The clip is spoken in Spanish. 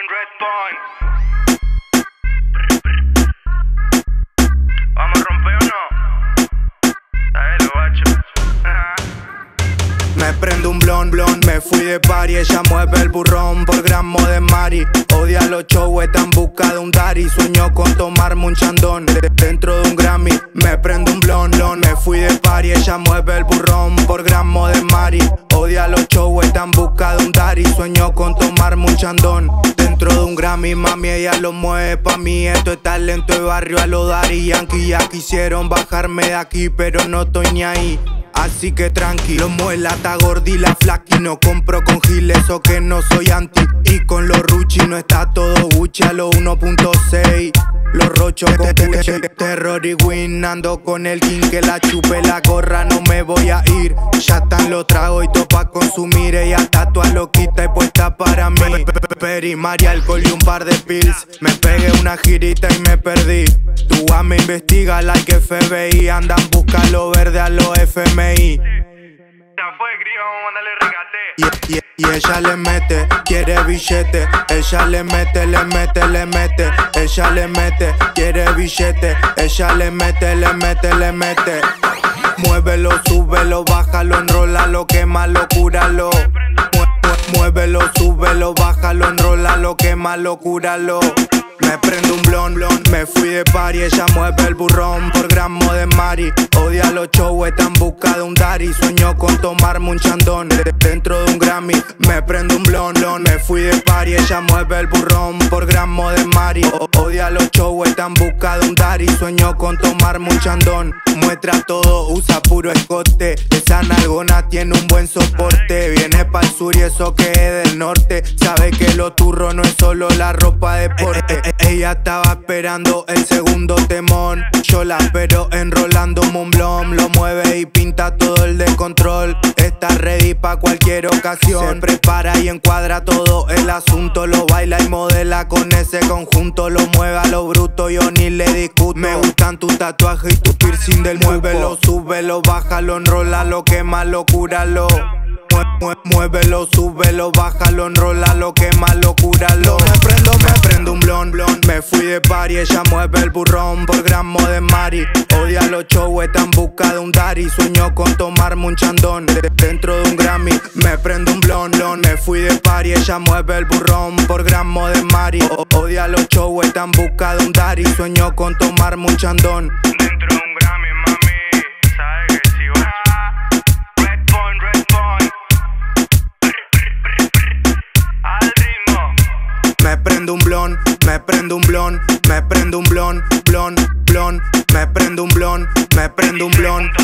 Red Point. ¿Vamos a romper o no? Dale, guacho. Me prendo un blon, me fui de party. Ella mueve el burrón por gramo de mari. Odia los shows, está en busca de un daddy. Sueño con tomarme un chandón dentro de un Grammy. Me prendo un blon, me fui de party. Ella mueve el burrón por gramo de mari. Odia los shows, está en busca de un daddy. Sueño con tomarme un chandón dentro de un Grammy. Mami, ella lo mueve pa' mí. Esto es talento de barrio a lo Daddy Yankee. Ya quisieron bajarme de aquí, pero no estoy ni ahí. Así que tranquilo, muela, está gordi la flaqui. No compro con giles o que no soy anti. Y con los Ruchi no está todo Gucci a los 1.6. Los rochos con Gucci, Terror y Win. Ando con el king que la chupe la gorra, no me voy a ir. Ya están los tragos y todo pa' consumir. Ella está toda loquita y puesta para mí. Peri, María, alcohol y un par de pills. Me pegué una girita y me perdí. Tu me investiga like FBI. Andan busca lo verde a los FMI. Ya fue, crío, vamos a mandarle regate. Y ella le mete, quiere billete. Ella le mete, le mete, le mete. Ella le mete, quiere billete. Ella le mete, le mete, le mete. Muévelo, súbelo, bájalo, enrólalo, quémalo, cúralo. Muévelo, súbelo, bájalo, enrólalo, quémalo, cúralo. Me prendo un blon, me fui de party. Ella mueve el burrón por gramo de mari. Odia los shows, está en busca de un daddy. Sueño con tomarme un chandón dentro de un Grammy. Me prendo un blon, me fui de party. Ella mueve el burrón por gramo de mari. Odia los shows, está en busca de un daddy. Sueño con tomarme un chandón. Muestra todo, usa puro escote. Esa nalgona tiene un buen soporte. Viene pa'l sur y eso que es del norte. Sabe que lo turro no es solo la ropa de deporte. Ella estaba esperando el segundo temón. Yo la espero enrolando un blom. Lo mueve y pinta todo el descontrol. Está ready pa' cualquier ocasión. Se prepara y encuadra todo el asunto. Lo baila y modela con ese conjunto. Lo mueve a lo bruto, yo ni le discuto. Me gustan tus tatuajes y tu piercing del muévelo, súbelo, bájalo, enrólalo, quémalo, cúralo. Muévelo, súbelo, bájalo, enrólalo, quémalo, cúralo. Me prendo un blon, me fui de party. Ella mueve el burrón por gramo de mari. Odia los shows, está en busca de un daddy. Sueño con tomarme un chandón dentro de un Grammy. Me prendo un blon, me fui de party. Ella mueve el burrón por gramo de mari. Odia los shows, está en busca de un daddy. Sueño con tomarme un chandón Dentro de un Grammy, mami. Sabes que si va. Red Point, Red Point. Al ritmo. Me prendo un blon, me prendo un blon. Me prendo un blon. Me prendo un blon, me prendo un blon.